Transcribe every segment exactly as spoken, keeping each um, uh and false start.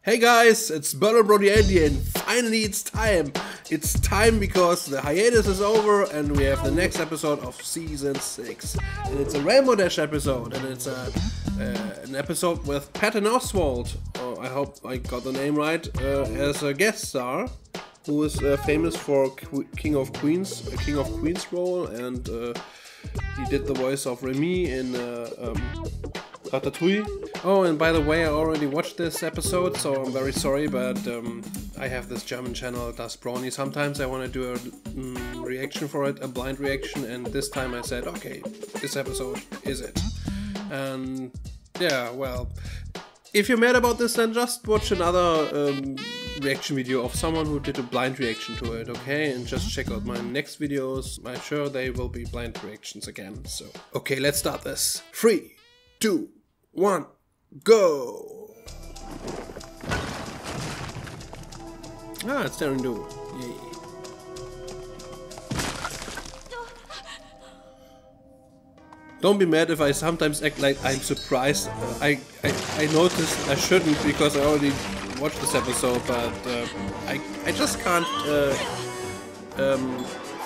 Hey guys, it's Burner Brody Andy and finally it's time. It's time because the hiatus is over and we have the next episode of season six. And it's a Rainbow Dash episode and it's a, uh, an episode with Patton Oswalt, oh, I hope I got the name right, uh, as a guest star, who is uh, famous for Qu King of Queens, a King of Queens role, and uh, he did the voice of Remy in uh, um, Ratatouille. Oh, and by the way, I already watched this episode, so I'm very sorry, but um, I have this German channel, Das Brownie. Sometimes I want to do a mm, reaction for it, a blind reaction, and this time I said, okay, this episode is it. And yeah, well, if you're mad about this, then just watch another um, reaction video of someone who did a blind reaction to it, okay? And just check out my next videos. I'm sure they will be blind reactions again, so. Okay, let's start this. Three, two, one, go! Ah, it's Daring Do. Yay. Don't be mad if I sometimes act like I'm surprised. Uh, I, I I noticed I shouldn't because I already watched this episode, but uh, I I just can't. Uh, um,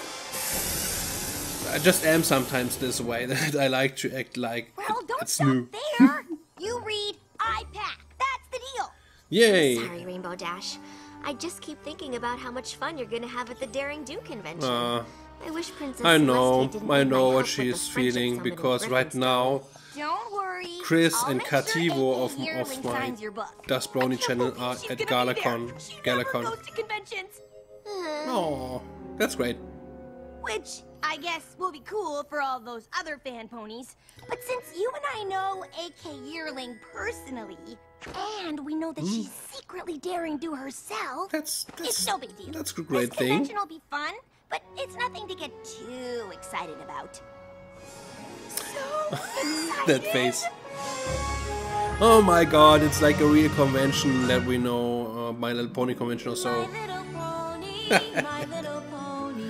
I just am sometimes this way that I like to act like well, it, don't it's stop new. there. You read, I pack. That's the deal. Yay! Sorry, Rainbow Dash. I just keep thinking about how much fun you're gonna have at the Daring Do convention. Uh, I wish Princess I know, Celestia didn't I need my know help what with she's the friendship feeling summit in because right now Don't worry. Chris I'll and make sure Kativo A K of, Yearling of my signs your book. Das Brownie I can't channel believe are she's at gonna be there. Galacon. She Galacon. never goes to conventions. Oh, that's great. Which I guess will be cool for all those other fan ponies. But since you and I know A K Yearling personally, and we know that Mm. she's secretly Daring Do herself, That's that's it's no big deal. that's a great this thing. convention will be fun, but it's nothing to get too excited about. So excited. That face. Oh my god, it's like a real convention that we know, uh, My Little Pony convention or so. My little pony, my little pony.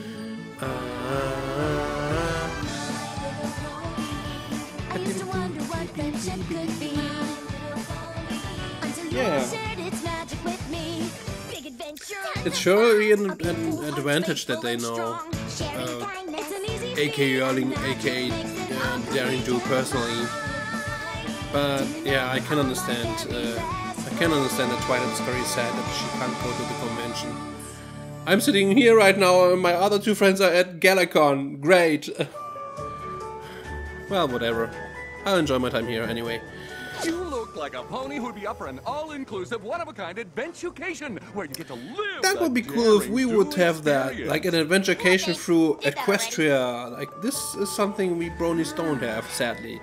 I used to wonder what friendship could be. Until you Yeah. shared its magic with me. Big adventure. It's surely an, an advantage that they know uh, A K Yearling, A K uh, Daring Do personally. But yeah, I can understand. Uh, I can understand that Twilight's very sad that she can't go to the convention. I'm sitting here right now, and my other two friends are at Galacon. Great. Well, whatever. I'll enjoy my time here anyway. You look like a pony who'd be up for an all-inclusive, one-of-a-kind adventucation where you get to live. That would be cool if we would have that, like an adventurecation through Equestria. Like this is something we bronies don't have, sadly.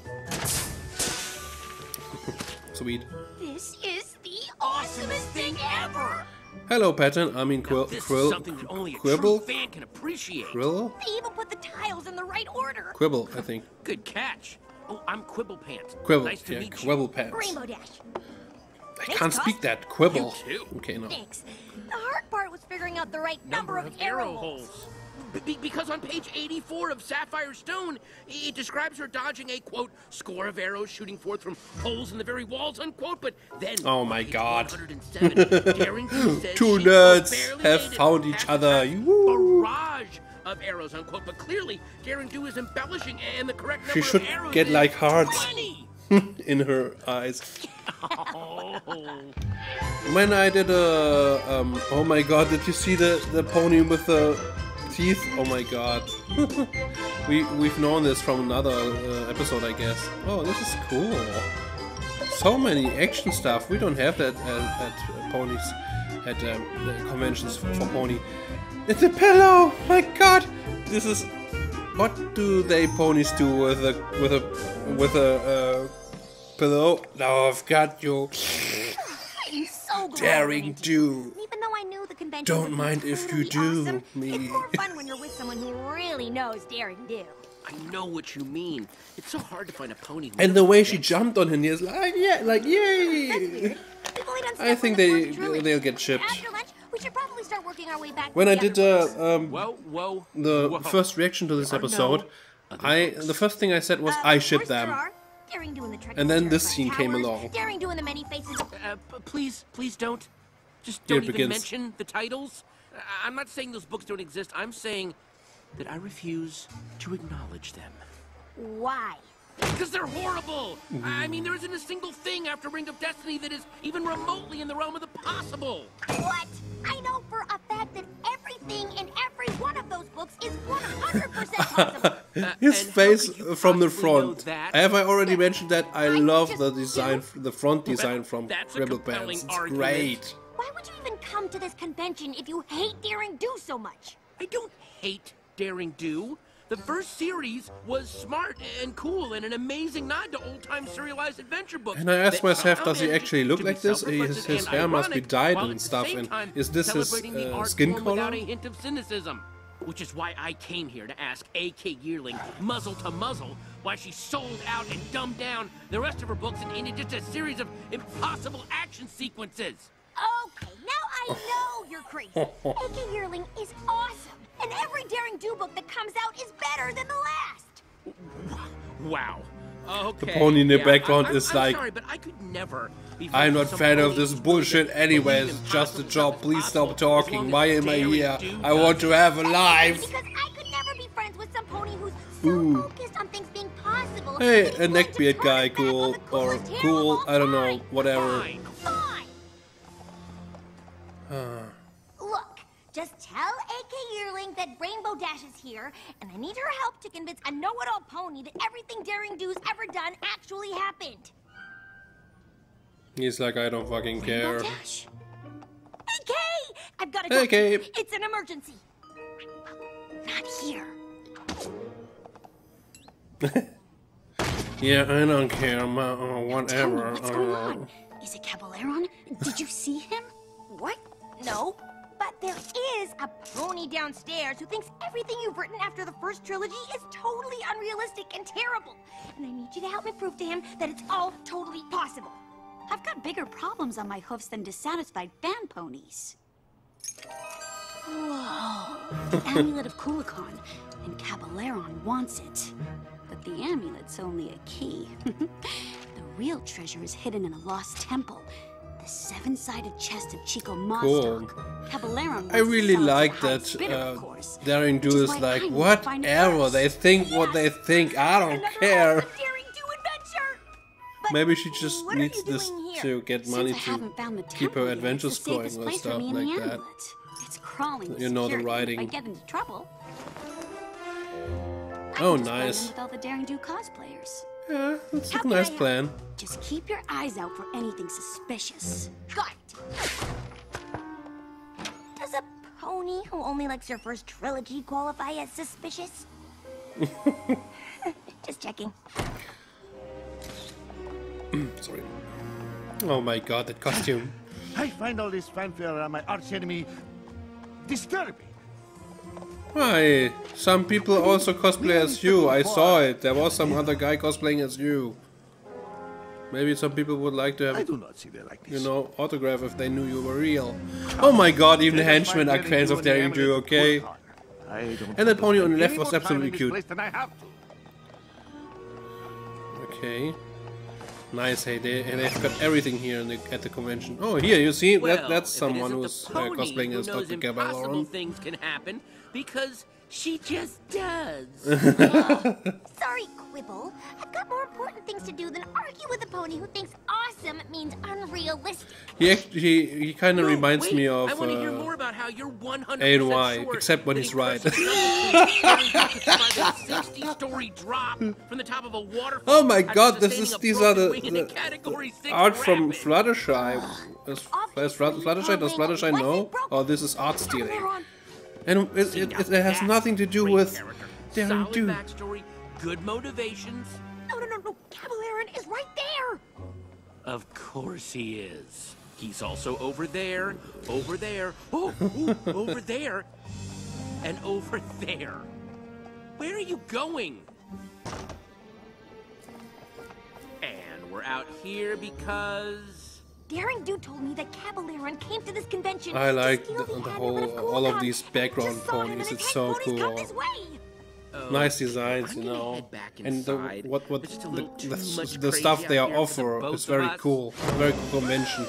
Sweet. This is the awesomest thing ever. Hello, Patton. I mean, Quill. This Quill. is something that only a Quibble. true fan can appreciate. Quill. They even put the tiles in the right order. Quibble, I think. Good catch. Oh, I'm Quibble Pants. Quibble. Nice to Yeah, meet Quibble Pants. Rainbow Dash. I can't speak that. Quibble. You too. Okay, no. Thanks. The hard part was figuring out the right number, Number of arrow holes. Be because on page eighty-four of Sapphire Stone, it describes her dodging a, quote, score of arrows shooting forth from holes in the very walls, unquote, but then... Oh my page God. one hundred seven, Daring Do says Two she, nerds quote, barely have made it found each past other. that Woo. barrage of arrows, unquote, but clearly Daring Do is embellishing, and the correct number She should of arrows get is like hearts twenty. in her eyes. Oh. When I did a, um, oh my god, did you see the the pony with the teeth? Oh my god, we we've known this from another uh, episode, I guess. Oh, this is cool. So many action stuff. We don't have that at, at ponies, at um, the conventions for, for pony. It's a pillow. My god, this is. What do they ponies do with a with a with a uh, pillow? Now I've got you. I'm so glad Daring I went. Do. Even though I knew the convention Don't would be mind if you totally do, awesome, me. It's more fun when you're with someone who really knows Daring Do. I know what you mean. It's so hard to find a pony. who And the way knows she that. jumped on him, he is like, yeah, like yay. We've only done I stuff think for the they first trilogy. they'll get shipped. After lunch, we should probably start working our way back. When to I the did other uh, books. um, Whoa, whoa. the whoa. first reaction to this There are no episode, other I books. the first thing I said was Uh, I of ship course them. there are. Daring Do in the Trek. And then this scene came along. Daring Do in the Many Faces of... Uh, p- please, please don't. Just Here don't it even begins. mention the titles. Uh, I'm not saying those books don't exist. I'm saying that I refuse to acknowledge them. Why? Because they're horrible! I mean, there isn't a single thing after Ring of Destiny that is even remotely in the realm of the possible! What? I know for a fact that everything in every one of those books is one hundred percent possible. Uh, His and how face could you from the possibly know front. that? Have I already mentioned that? I I love just the design, do. the front design from that's a Rebel compelling Bands. It's argument. great. Why would you even come to this convention if you hate Daring Do so much? I don't hate Daring Do. The first series was smart and cool and an amazing nod to old-time serialized adventure books. And I asked that myself, somehow does he managed actually look to be like this? His, self-reflective his and hair must be ironic, dyed while and at the stuff. same And time is this his celebrating the uh, art skin form color? without a hint of cynicism. Which is why I came here to ask A K Yearling, muzzle to muzzle, why she sold out and dumbed down the rest of her books and into just a series of impossible action sequences. Okay, now I know you're crazy. A K Yearling is awesome, and every Daring Do book that comes out is better than the last. Wow. Okay. The pony in the yeah, background I, I'm, is I'm like, sorry, but I could never be I'm friends not with some fan of pony this who's bullshit willing to anyways. believe It's just a impossible job. stuff is Please stop possible, as talking. long Why as am I Daring here? Do I want to have a Because life. I could never be friends with some pony who's so Ooh. focused on things being possible. Hey, that he's a willing to neckbeard turn guy, his back on cool the or coolest hero cool. of all I don't know, time. whatever. Fine. Fine. Look, just tell A K Yearling that Rainbow Dash is here, and I need her help to convince a know-it-all pony that everything Daring Do's ever done actually happened. He's like, I don't fucking care. Dash. A K! I've got to A K. It's an emergency. Not here. Yeah, I don't care. ma- uh, Whatever. What's going uh, on? Is it Caballeron? Did you see him? What? No. But there is a pony downstairs who thinks everything you've written after the first trilogy is totally unrealistic and terrible. And I need you to help me prove to him that it's all totally possible. I've got bigger problems on my hoofs than dissatisfied fan ponies. Whoa. The Amulet of Kulikon, and Caballeron wants it. But the amulet's only a key. The real treasure is hidden in a lost temple. The seven-sided chest of Chico Mozdog. Caballeron I wants really to sell it to like the that highest bidder, of uh, course. Daring Do Which is is why like, I need to find it whatever, first. they think what they think, I don't Another care. awesome Daring Do adventure. But Maybe she just what are needs you this doing here? to get money Since I haven't to found the keep temple her yet, adventures it's the going safest or place for stuff me and the like that. amulet. It's crawling with You know the security. writing. If I get into trouble, I Oh, can just blend in nice. with all the Daring Do cosplayers. Yeah, that's How a can I nice help? plan. Just keep your eyes out for anything suspicious. Got it. Does a pony who only likes your first trilogy qualify as suspicious? Just checking. Sorry. Oh my god, that costume. I find all this fanfare around my arch enemy disturbing. Why? Some people also cosplay as you. I saw it. There was some other guy cosplaying as you. Maybe some people would like to I have, do not see their likeness. you know, autograph if they knew you were real. Oh my god, even the henchmen are fans of Daring Do, okay? I don't And that pony on the spend left any was more time absolutely in this cute. place than I have to. Okay. Nice, hey, they, and they've got everything here in the, at the convention. Oh, here, you see? Well, that, that's if it someone isn't who's the uh, pony cosplaying who as knows Doctor impossible Caballeron. things can happen because she just does. Sorry, Quibble. I've got more important things to do than argue with a pony who thinks awesome means unrealistic. He actually, he, he kind of No, reminds wait, me of I want to hear uh, more about how you're one hundred A and percent Y, sure except when that he's a right. sixty-story drop from the top of a waterfall. Oh my after god, this sustaining is a these are broken the, wing in a the Category six art from rapid. Fluttershy. Does, does Flut- Fluttershy, does Fluttershy know? Oh, this is art stealing. Caballeron, And it, it, it, it has nothing to do Great with character, Daring solid Do. backstory, good motivations. no, no, no, no. Caballeron is right there. Of course he is. He's also over there, over there, oh, ooh, over there, and over there. Where are you going? And we're out here because... Daring Do told me that Caballeron came to this convention I to like steal the- the, the amulet whole- of all of Kulikon. these background Just saw him ponies, and it's his so ponies come cool. this way. nice designs, you I'm gonna know, head back and the, inside. what what There's just a the, little too the, much the crazy stuff out they here for the offer both is of very us. cool, very cool convention.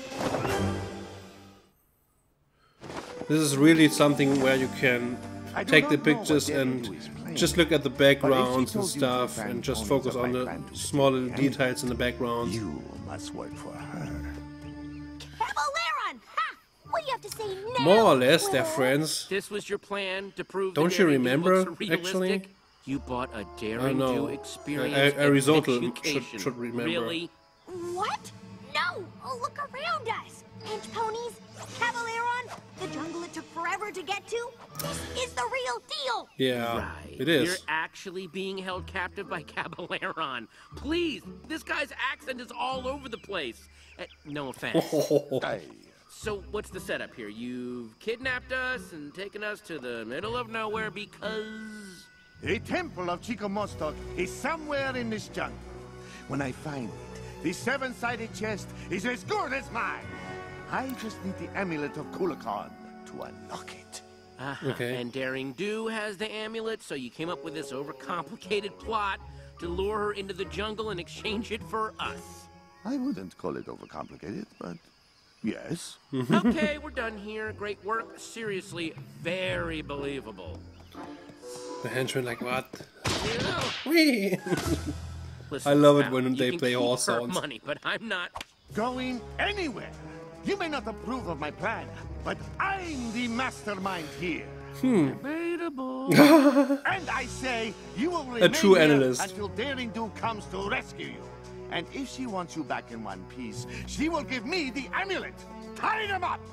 This is really something where you can I do take the not know what pictures Daring and Do is playing, just look at the but if she backgrounds and told you to stuff find and just ponies focus of on my the clan to small little defeat details in the background. You must work for her. Caballeron! Ha! What do you have to say now? More or less, they're Will? friends. This was your plan to prove Don't the you Daring Do remember, books are realistic? actually? You bought a I Daring know. Do A- experience. a- Aristotle education. should- should remember. Really? What? No! Oh, look around us! Pinch ponies, Caballeron, the jungle it took forever to get to. This is the real deal! Yeah, Right. it is. You're actually being held captive by Caballeron. Please, this guy's accent is all over the place. Uh, no offense. Aye. So what's the setup here? You've kidnapped us and taken us to the middle of nowhere because... The temple of Chico Mostok is somewhere in this jungle. When I find it, the seven-sided chest is as good as mine. I just need the amulet of Kulakon to unlock it. Uh-huh. Okay. And Daring Do has the amulet, so you came up with this overcomplicated plot to lure her into the jungle and exchange it for us. I wouldn't call it overcomplicated, but yes. Okay, we're done here. Great work. Seriously, very believable. The henchmen like, what? Yeah. Whee! Listen, I love it pal, when you they can play keep horse her sounds. money, but I'm not. Going anywhere. You may not approve of my plan, but I'm the mastermind here. Debatable. And I say you will remain true here analyst. until Daring Do comes to rescue you. And if she wants you back in one piece, she will give me the amulet. Tie them up!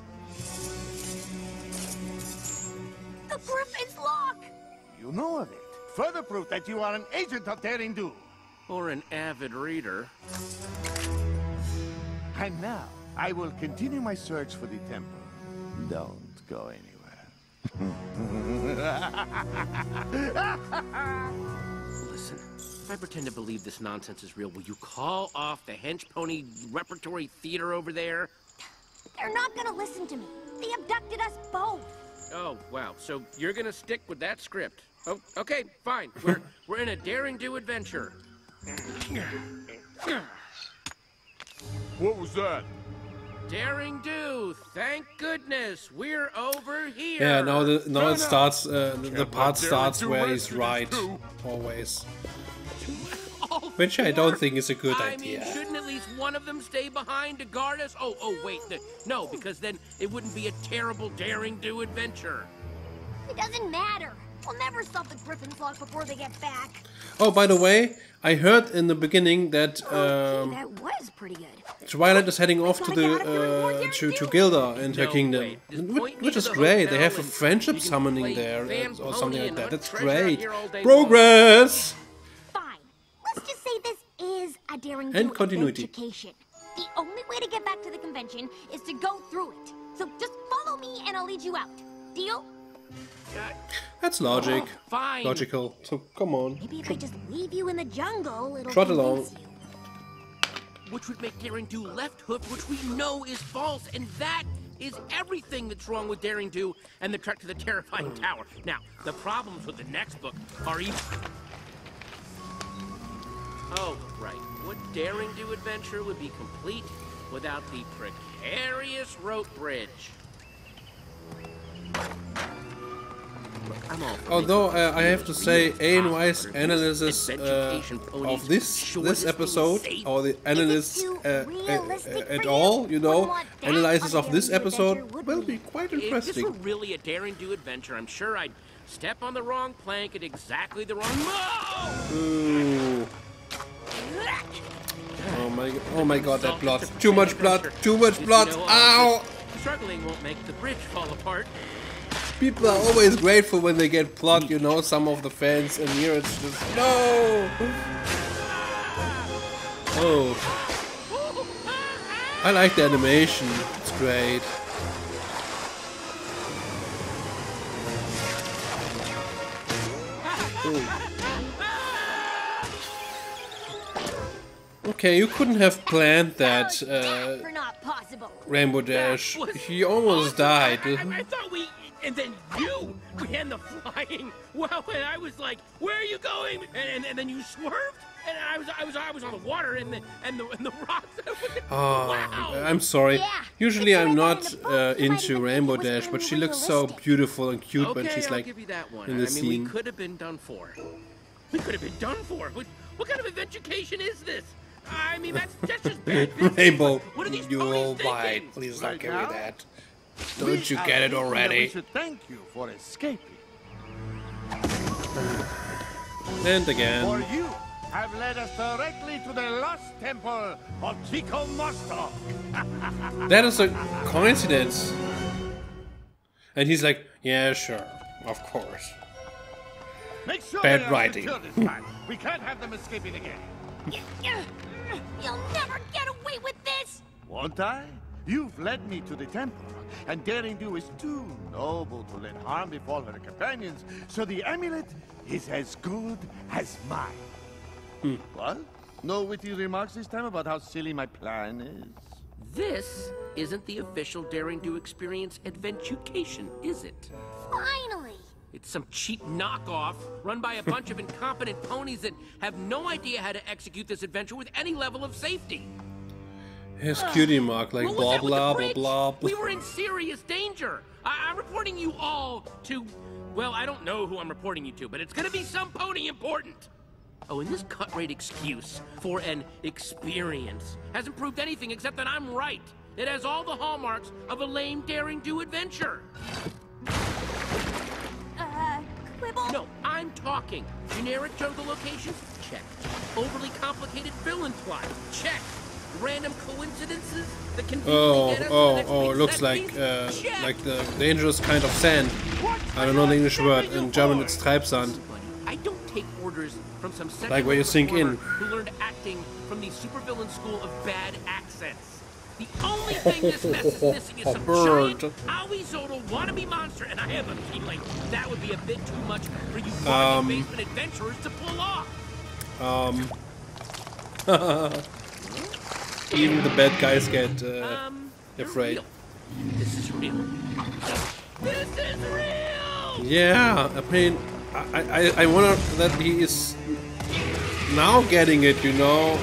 The Griffin's lock! You know of it. Further proof that you are an agent of Daring Do. Or an avid reader. And now, I will continue my search for the temple. Don't go anywhere. Listen, if I pretend to believe this nonsense is real, will you call off the hench pony repertory theater over there? They're not gonna listen to me. They abducted us both. Oh, wow. So you're gonna stick with that script. Oh, okay, fine. We're we're in a Daring Do adventure. What was that? Daring Do, thank goodness, we're over here. Yeah, now the now it Turn starts. Uh, the, the let part Daring starts Do where rescue he's these right, two. always. All Which I four? don't think is a good I idea. mean, shouldn't at least one of them stay behind to guard us? Oh, oh, wait, the, no, because then it wouldn't be a terrible Daring Do adventure. It doesn't matter. We'll never stop the Griffin's lock before they get back. Oh, by the way, I heard in the beginning that Okay, um, that was pretty good. Twilight is heading off to gotta the get out of here and more uh, Daring to, to Do. Gilda and her No, kingdom, wait, just which, point me which to is the great. They hotel have a and friendship you can summoning play there Van uh, or Pony something like and that. hunt That's treasure great. here all day Progress. Fine. Let's just say this is a Daring Do And continuity. education. The only way to get back to the convention is to go through it. So just follow me and I'll lead you out. Deal? That's logic. Fine. Logical. So come on. Maybe if I just leave you in the jungle, it'll Trot convince along. you. Which would make Daring Do left hook, which we know is false, and that is everything that's wrong with Daring Do and the trek to the terrifying tower. Now, the problems with the next book are even... Oh, right. What Daring Do adventure would be complete without the precarious rope bridge? Look, I'm all for Although making uh, I have to these say, real A N Y's Oscar analysis uh, adventuration ponies of this sure this this episode, thing is safe. or the analysis too uh, uh, realistic uh, at for all, you? you know, Wouldn't want that analysis on of a this Daring Do episode adventure, would will we? be quite If this interesting. were really a Daring Do adventure, I'm sure I'd step on the wrong plank at exactly the wrong... Oh! Ooh. Oh my! Oh my God! That blood! Too much blood! Too much blood! Ow! Struggling won't make the bridge fall apart. People are always grateful when they get blood, you know. Some of the fans, and here it's just no. Oh, I like the animation. It's great. Ooh. Okay, you couldn't have planned that, uh, For not possible. Rainbow Dash. That was He almost awesome. died. I, I, I thought we and then you began the flying. Well, and I was like, "Where are you going?" And, and, and then you swerved, and I was I was I was on the water, and the and the, and the rocks. Oh, Wow. I'm sorry. Yeah, Usually it's I'm right not there in the book. uh, You might into even Rainbow think it was Dash, but she looks so unrealistic. beautiful and cute Okay, when she's I'll like give you that one. in I the mean, scene. we could have been done for. We could have been done for. What, what kind of adventucation is this? I mean, that's, that's just bad business. Rainbow, What are these you ponies all bite. thinking? Please Right don't give now? me that. We Don't you are get it thinking that We already? should thank you for escaping. And For again. you have led us directly to the lost temple of Chico Mostok. That is a coincidence. And he's like, yeah, sure, of course. Make sure Bad they are writing. secure this time. We can't have them escaping again. You'll never get away with this! Won't I? You've led me to the temple, and Daring Do is too noble to let harm befall her companions, so the amulet is as good as mine. Hmm. What? No witty remarks this time about how silly my plan is? This isn't the official Daring Do Experience Adventucation, is it? Finally! It's some cheap knockoff run by a bunch of incompetent ponies that have no idea how to execute this adventure with any level of safety. His cutie mark, like What was blah that with the blah blah bridge? blah. We blah. were in serious danger. I I'm reporting you all to, well, I don't know who I'm reporting you to, but it's gonna be some pony important. Oh, and this cut-rate excuse for an experience hasn't proved anything except that I'm right. It has all the hallmarks of a lame Daring Do adventure. Uh, Quibble? No, I'm talking. Generic jungle locations? Check. Overly complicated villain plot? Check. Random coincidences that can Oh, get us to the oh, next oh, big looks set like piece? uh, Check. like the dangerous kind of sand. I don't know the English word. In German it's Treibsand. Listen, buddy, I don't take orders from some Like where you sink in. performer who learned acting from the supervillain school of bad accents. The only thing this mess is missing is A some bird. giant Aoizodal wannabe monster, and I have a feeling that would be a bit too much for you Um. bargain basement adventurers to pull off. Um. Even the bad guys get uh, Um, you're afraid. real. This is real. This is real! Yeah, I mean, I, I, I wonder that he is now getting it, you know.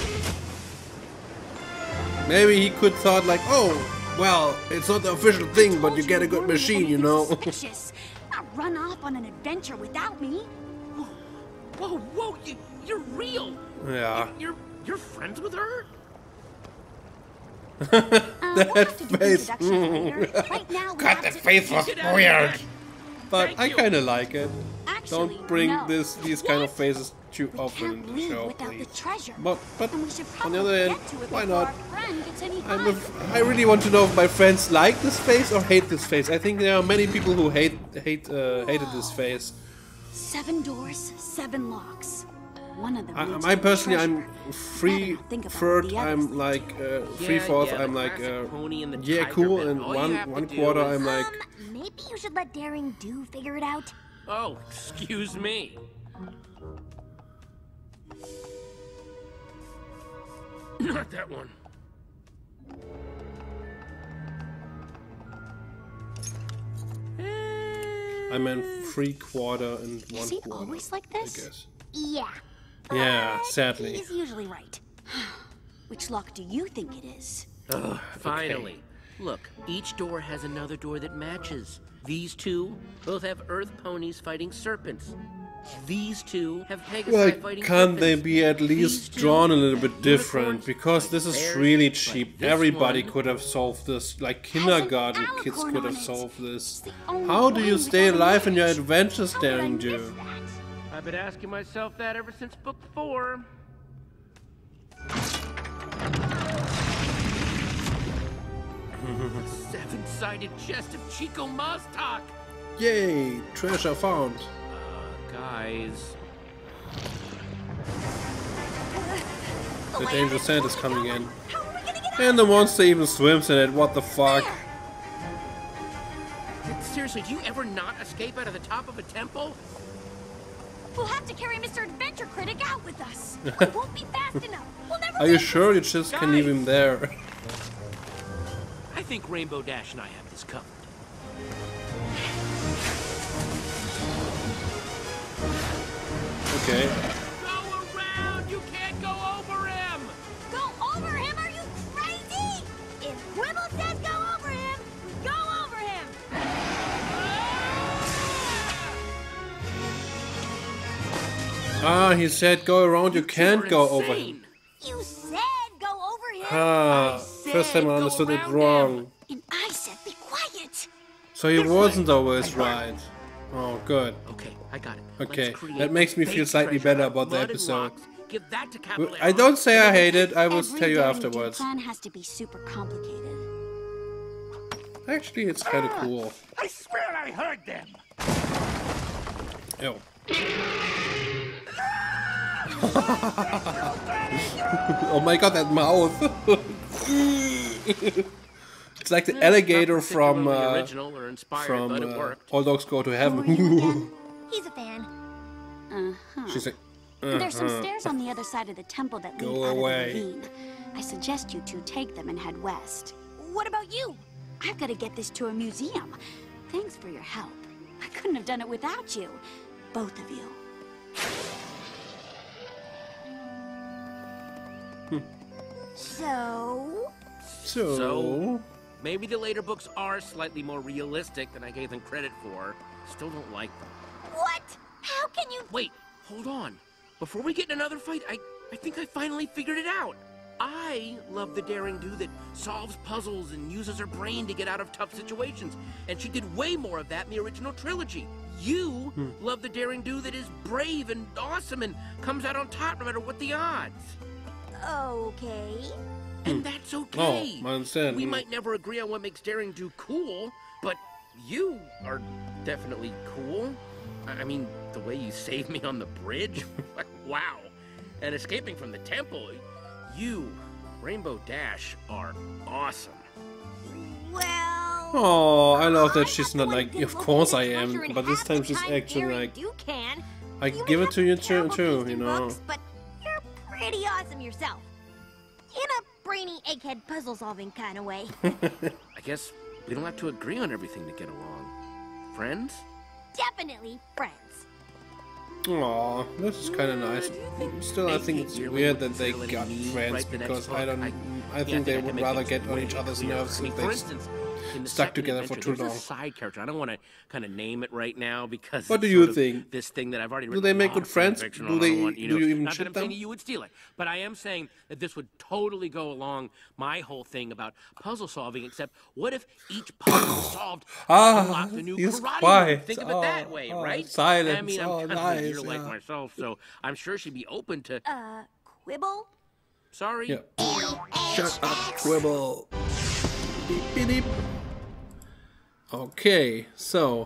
Maybe he could thought like, oh, well, it's not the official thing, but you get a good machine, you know. Suspicious. Not run off on an adventure without me. Whoa, whoa, you, you're real! Yeah. You're, you're friends with her? Uh, we'll That have to do face. introductions later. Right now, we God, have the to- face was Get out of weird. here. But Thank I you. kind of like it. Actually, Don't bring no. this these kind of What? faces too We often can't in the leave show, without please. the treasure. But but And we should on the probably other hand, get to it why before not? our friend gets any I'm higher. a, I really want to know if my friends like this face or hate this face. I think there are many people who hate hate uh, hated this face. Seven doors, seven locks. One of them. I, leads I to the personally, I'm treasure. free Better not think about third. the others I'm think. like uh, three Yeah, fourth. yeah, the I'm like classic uh, pony and the yeah, tiger cool, bit. and All you one have to one do quarter. is- I'm like Um, maybe you should let Daring Do figure it out. Oh, excuse me. Not that one. I meant three quarter and one Is he quarter. always like I this? guess. Yeah. Yeah, but sadly. He's usually right. Which lock do you think it is? Ugh, finally. Look, each door has another door that matches. These two both have earth ponies fighting serpents. These two have Pegasi Well, fighting can't they serpents. be at These least two drawn a little have bit different? unicorns Because like this is bears, really like cheap. this Everybody one. could have solved this. Like an kindergarten kids alicorn could on have it. solved this. the only How do one you without stay a alive in your match. adventures, How would I Daring miss Do? that? I've been asking myself that ever since book four. Seven-sided chest of Chico Mostok. Yay! Treasure found. Uh, guys. The dangerous sand is coming in. How are we gonna get out? And the monster even swims in it. What the fuck? Seriously, do you ever not escape out of the top of a temple? We'll have to carry Mister Adventure Critic out with us. We won't be fast enough. We'll never Are you make it. sure you just can leave him there? I think Rainbow Dash and I have this covered. Okay. Go around! You can't go over him! Go over him? Are you crazy? If Quibble says go over him, we go over him. Ah, he said go around, you can't go over him. You said go over him. Ah, first time I understood it wrong. And I said be quiet. So he wasn't always right. Oh, good. Okay, I got it. Okay, Let's create that makes me feel fake slightly treasure better of about the blood and episode. rocks. Give that to Caballero. I don't say I hate it, I will Every tell you Daring Do afterwards. plan has to be super complicated. Actually, it's kind of cool. I swear I heard them. Ew. Oh my god, that mouth! It's like the alligator Not from particularly uh, original or inspired, from but it uh, worked. All Dogs Go to Who are you Heaven. again? He's a fan. Uh-huh. She's like, There's some uh-huh. stairs on the other side of the temple that lead Go out away. of the ravine. I suggest you two take them and head west. What about you? I've got to get this to a museum. Thanks for your help. I couldn't have done it without you. Both of you. So... So, So- Maybe the later books are slightly more realistic than I gave them credit for. Still don't like them. What? How can you... Wait, hold on. Before we get in another fight, I, I think I finally figured it out. I love the daring do that solves puzzles and uses her brain to get out of tough situations. And she did way more of that in the original trilogy. You love the daring do that is brave and awesome and comes out on top no matter what the odds. Okay. And that's okay. Oh, I understand. We Mm. might never agree on what makes daring do cool, but you are definitely cool. I I mean, the way you saved me on the bridge, wow. And escaping from the temple, you, Rainbow Dash, are awesome. Well... oh, I love that I'm she's not not the one like, who can of look course at I the treasure am, in but this half time the she's time actually Daring like, Do can. I You may give it have to you too, terrible too, taste you in know. books, but you're pretty awesome yourself. In a brainy egghead puzzle-solving kind of way. I guess we don't have to agree on everything to get along. Friends? Definitely friends. Aw, this is kind of nice. Still, I think it's weird that they got friends because I don't. I think they would rather get on each other's nerves I mean, if for they instance, in the stuck second together for adventure, too there's long. a side character. I don't want to kind of name it right now because What do it's you sort of think? This thing that I've already Do written they a make lot good of fan friends? fiction Do on. I they- don't want, you do know, you even not that ship I'm saying them? you would steal it, but I am saying that this would totally go along my whole thing about puzzle solving. Except, what if each puzzle solved Ah, unlocked a new he's karate quiet. move? Think of it that Oh, way, oh, right? silence. I mean, I'm Oh, kind of a nice, gear like yeah. myself, so I'm sure she'd be open to. Uh, Quibble? Sorry. Yeah. Shut up, Quibble. Beep, beep, beep. Okay, so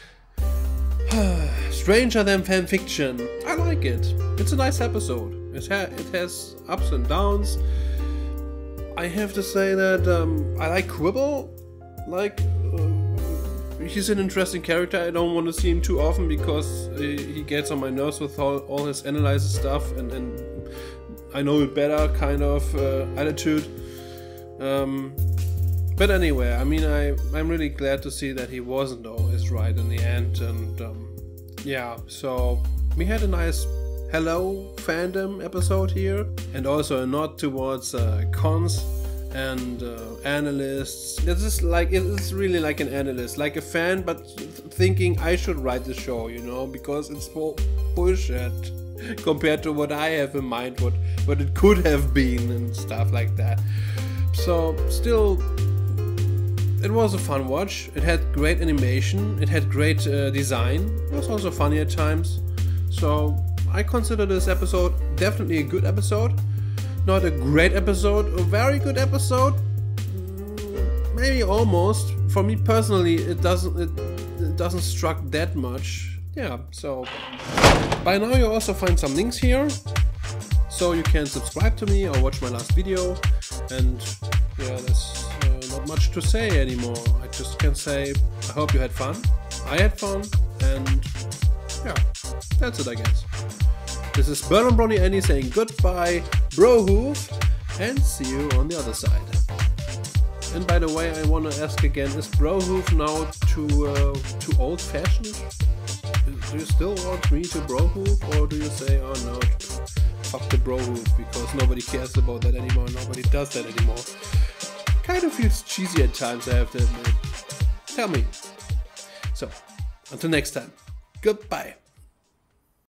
Stranger Than Fanfiction. I like it. It's a nice episode. It, ha it has ups and downs. I have to say that um, I like Quibble. Like, uh, he's an interesting character. I don't want to see him too often because uh, he gets on my nerves with all, all his analyzer stuff and, and I know it better kind of uh, attitude. Um, but anyway, I mean, I, I'm really glad to see that he wasn't always right in the end. And um, yeah, so we had a nice hello fandom episode here. And also a nod towards uh, cons and uh, analysts. This is like, it's really like an analyst, like a fan, but thinking I should write the show, you know, because it's full bullshit compared to what I have in mind, what, what it could have been and stuff like that. So, still, it was a fun watch. It had great animation, it had great uh, design, it was also funny at times. So, I consider this episode definitely a good episode. Not a great episode, a very good episode. Mm, maybe almost. For me personally, it doesn't it, it doesn't struck that much. Yeah, so by now you also find some links here, so you can subscribe to me or watch my last video. And yeah, there's uh, not much to say anymore. I just can say I hope you had fun. I had fun, and yeah, that's it, I guess. This is Berlin Brony Annie saying goodbye, Brohoof, and see you on the other side. And by the way, I want to ask again, is Brohoof now too uh, too old-fashioned? do you still want me to bro hoof, or do you say, oh no, fuck the bro hoof, because nobody cares about that anymore, nobody does that anymore? Kind of feels cheesy at times, I have to admit. Tell me. So, until next time, goodbye.